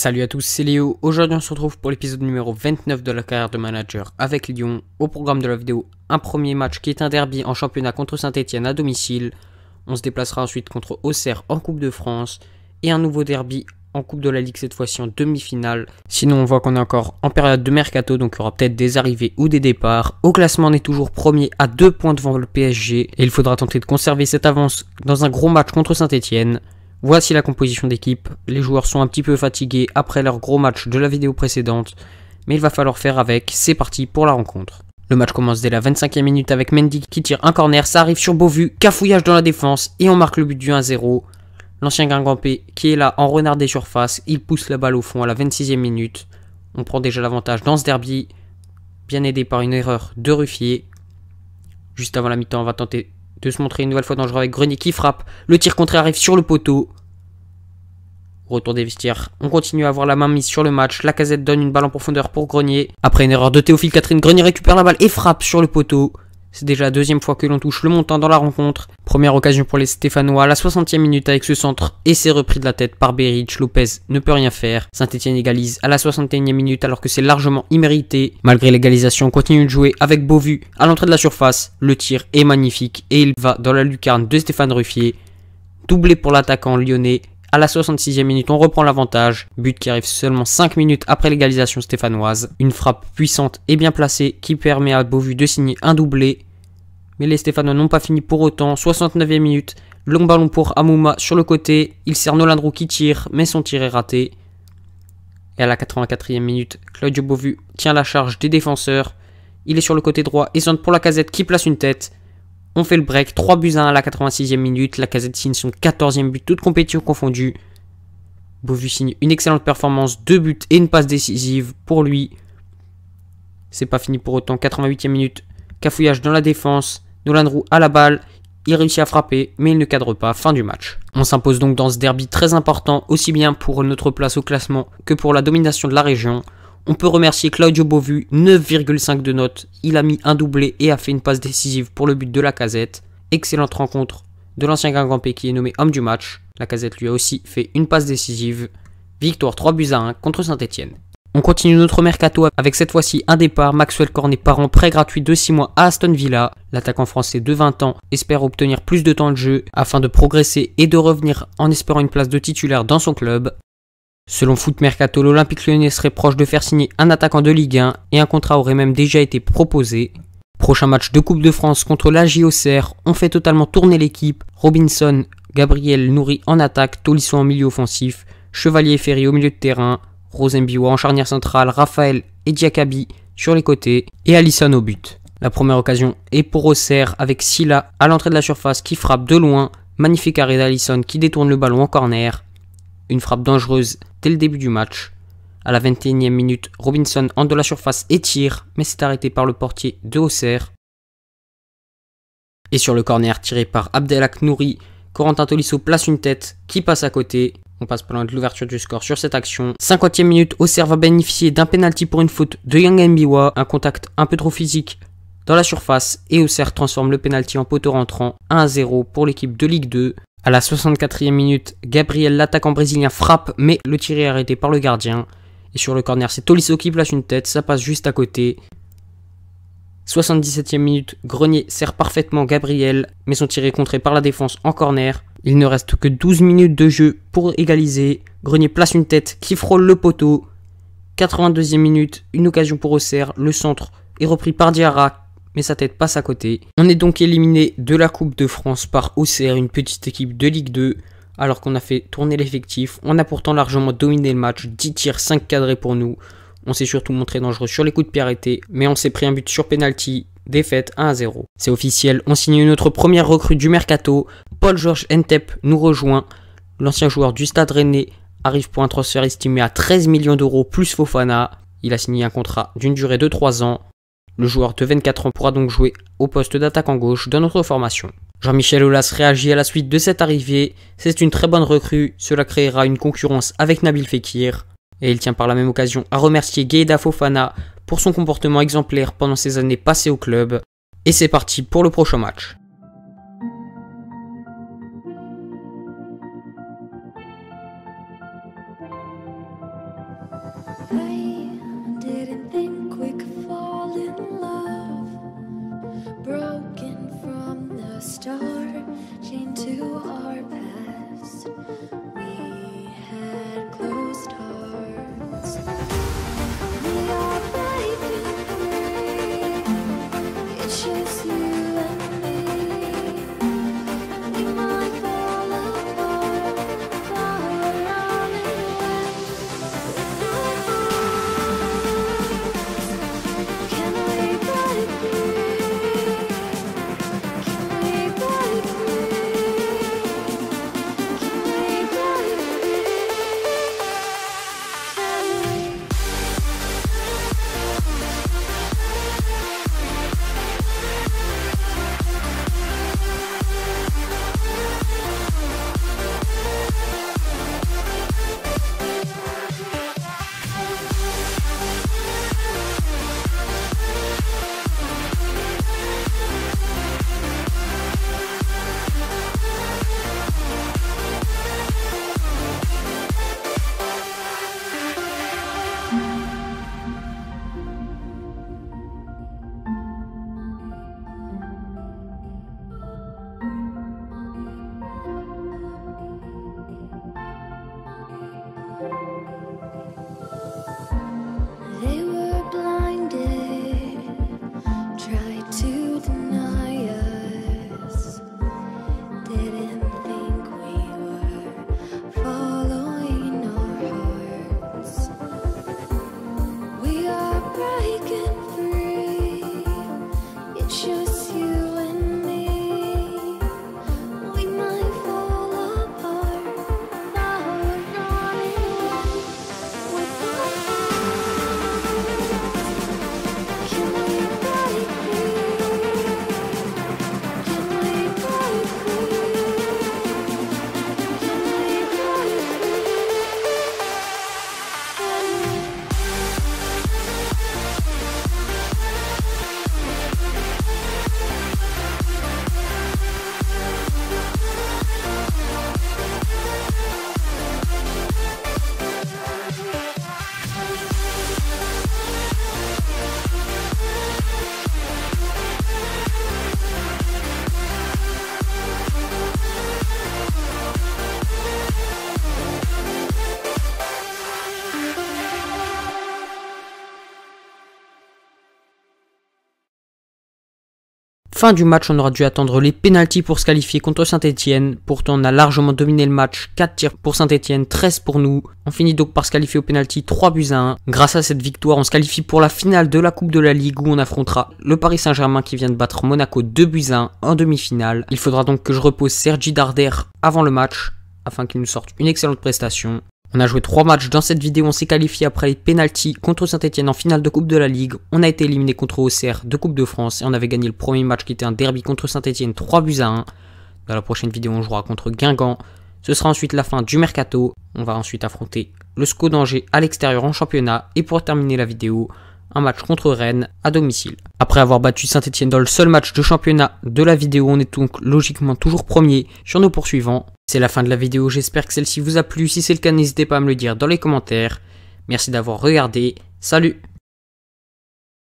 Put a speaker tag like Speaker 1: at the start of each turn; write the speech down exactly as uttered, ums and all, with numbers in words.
Speaker 1: Salut à tous, c'est Léo. Aujourd'hui on se retrouve pour l'épisode numéro vingt-neuf de la carrière de manager avec Lyon. Au programme de la vidéo, un premier match qui est un derby en championnat contre Saint-Etienne à domicile. On se déplacera ensuite contre Auxerre en Coupe de France. Et un nouveau derby en Coupe de la Ligue, cette fois-ci en demi-finale. Sinon on voit qu'on est encore en période de mercato, donc il y aura peut-être des arrivées ou des départs. Au classement on est toujours premier à deux points devant le P S G. Et il faudra tenter de conserver cette avance dans un gros match contre Saint-Etienne. Voici la composition d'équipe. Les joueurs sont un petit peu fatigués après leur gros match de la vidéo précédente, mais il va falloir faire avec. C'est parti pour la rencontre. Le match commence dès la vingt-cinquième minute avec Mendy qui tire un corner, ça arrive sur Beauvu, cafouillage dans la défense et on marque le but du un à zéro. L'ancien Guingampais qui est là en renard des surfaces, il pousse la balle au fond à la vingt-sixième minute. On prend déjà l'avantage dans ce derby, bien aidé par une erreur de Ruffier. Juste avant la mi-temps, on va tenter de se montrer une nouvelle fois dangereux avec Grenier qui frappe. Le tir contré arrive sur le poteau. Retour des vestiaires. On continue à avoir la main mise sur le match. Lacazette donne une balle en profondeur pour Grenier. Après une erreur de Théophile Catherine, Grenier récupère la balle et frappe sur le poteau. C'est déjà la deuxième fois que l'on touche le montant dans la rencontre. Première occasion pour les Stéphanois à la soixantième minute avec ce centre et c'est repris de la tête par Beric. Lopez ne peut rien faire. Saint-Etienne égalise à la soixante et unième minute alors que c'est largement immérité. Malgré l'égalisation, on continue de jouer avec Beauvu à l'entrée de la surface. Le tir est magnifique et il va dans la lucarne de Stéphane Ruffier. Doublé pour l'attaquant lyonnais. À la soixante-sixième minute, on reprend l'avantage. But qui arrive seulement cinq minutes après l'égalisation stéphanoise. Une frappe puissante et bien placée qui permet à Beauvu de signer un doublé. Mais les Stéphanois n'ont pas fini pour autant. soixante-neuvième minute, long ballon pour Amouma sur le côté. Il sert Nolandro qui tire, mais son tir est raté. Et à la quatre-vingt-quatrième minute, Claudio Beauvu tient la charge des défenseurs. Il est sur le côté droit et centre pour Lacazette qui place une tête. On fait le break, trois buts à un à la quatre-vingt-sixième minute. Lacazette signe son quatorzième but, toute compétition confondue. Beauvu signe une excellente performance, deux buts et une passe décisive pour lui. C'est pas fini pour autant, quatre-vingt-huitième minute, cafouillage dans la défense. Nolandro à la balle, il réussit à frapper, mais il ne cadre pas, fin du match. On s'impose donc dans ce derby très important, aussi bien pour notre place au classement que pour la domination de la région. On peut remercier Claudio Beauvu, neuf virgule cinq de note. Il a mis un doublé et a fait une passe décisive pour le but de Lacazette. Excellente rencontre de l'ancien Guingampais qui est nommé homme du match. Lacazette lui a aussi fait une passe décisive. Victoire trois buts à un contre Saint-Etienne. On continue notre mercato avec cette fois-ci un départ. Maxwell Cornet part en prêt gratuit de six mois à Aston Villa. L'attaquant français de vingt ans espère obtenir plus de temps de jeu afin de progresser et de revenir en espérant une place de titulaire dans son club. Selon Foot Mercato, l'Olympique Lyonnais serait proche de faire signer un attaquant de Ligue un et un contrat aurait même déjà été proposé. Prochain match de Coupe de France contre l'A J Auxerre, on fait totalement tourner l'équipe. Robinson, Gabriel Nouri en attaque, Tolisso en milieu offensif, Chevalier et Ferry au milieu de terrain, Rosenbiwa en charnière centrale, Raphaël et Diakabi sur les côtés et Alisson au but. La première occasion est pour Auxerre avec Silla à l'entrée de la surface qui frappe de loin. Magnifique arrêt d'Alisson qui détourne le ballon en corner. Une frappe dangereuse dès le début du match. À la vingt et unième minute, Robinson entre de la surface et tire, mais c'est arrêté par le portier de Auxerre. Et sur le corner tiré par Abdelhak Nouri, Corentin Tolisso place une tête qui passe à côté. On passe pas loin de l'ouverture du score sur cette action. cinquantième minute, Auxerre va bénéficier d'un pénalty pour une faute de Yang Mbiwa. Un contact un peu trop physique dans la surface et Auxerre transforme le pénalty en poteau rentrant. un à zéro pour l'équipe de Ligue deux. À la soixante-quatrième minute, Gabriel, l'attaquant brésilien, frappe, mais le tir est arrêté par le gardien. Et sur le corner, c'est Tolisso qui place une tête, ça passe juste à côté. soixante-dix-septième minute, Grenier sert parfaitement Gabriel, mais son tir est contré par la défense en corner. Il ne reste que douze minutes de jeu pour égaliser. Grenier place une tête qui frôle le poteau. quatre-vingt-deuxième minute, une occasion pour Auxerre, le centre est repris par Diarra, mais sa tête passe à côté. On est donc éliminé de la Coupe de France par Auxerre, une petite équipe de Ligue deux. Alors qu'on a fait tourner l'effectif, on a pourtant largement dominé le match, dix tirs, cinq cadrés pour nous. On s'est surtout montré dangereux sur les coups de pied arrêtés, mais on s'est pris un but sur penalty, défaite un à zéro. C'est officiel, on signe notre première recrue du mercato. Paul-Georges Ntep nous rejoint. L'ancien joueur du Stade Rennais arrive pour un transfert estimé à treize millions d'euros plus Fofana. Il a signé un contrat d'une durée de trois ans. Le joueur de vingt-quatre ans pourra donc jouer au poste d'attaquant gauche dans notre formation. Jean-Michel Aulas réagit à la suite de cette arrivée. C'est une très bonne recrue, cela créera une concurrence avec Nabil Fekir. Et il tient par la même occasion à remercier Gueïda Fofana pour son comportement exemplaire pendant ses années passées au club. Et c'est parti pour le prochain match.
Speaker 2: star chained to our past. We had closed hearts. We are breaking free. It's just you and me. We might fall apart, far running away with our hearts. Can we break free? Can we break free? Can we break free? Can we? They were blinded, tried to deny us, didn't think we were following our hearts. We are breaking free, it's just you and me. We might fall apart, now we're running away with our hearts. Can we break free? Can we break free? Can we break free? Can we?
Speaker 1: Fin du match, on aura dû attendre les pénaltys pour se qualifier contre Saint-Etienne. Pourtant, on a largement dominé le match. quatre tirs pour Saint-Etienne, treize pour nous. On finit donc par se qualifier au pénalty trois buts à un. Grâce à cette victoire, on se qualifie pour la finale de la Coupe de la Ligue où on affrontera le Paris Saint-Germain qui vient de battre Monaco deux buts à un en demi-finale. Il faudra donc que je repose Sergi Darder avant le match afin qu'il nous sorte une excellente prestation. On a joué trois matchs dans cette vidéo, on s'est qualifié après les pénaltys contre Saint-Etienne en finale de Coupe de la Ligue. On a été éliminé contre Auxerre de Coupe de France et on avait gagné le premier match qui était un derby contre Saint-Etienne trois buts à un. Dans la prochaine vidéo, on jouera contre Guingamp. Ce sera ensuite la fin du mercato. On va ensuite affronter le S C O d'Angers à l'extérieur en championnat. Et pour terminer la vidéo, un match contre Rennes à domicile. Après avoir battu Saint-Etienne dans le seul match de championnat de la vidéo, on est donc logiquement toujours premier sur nos poursuivants. C'est la fin de la vidéo, j'espère que celle-ci vous a plu. Si c'est le cas, n'hésitez pas à me le dire dans les commentaires. Merci d'avoir regardé. Salut!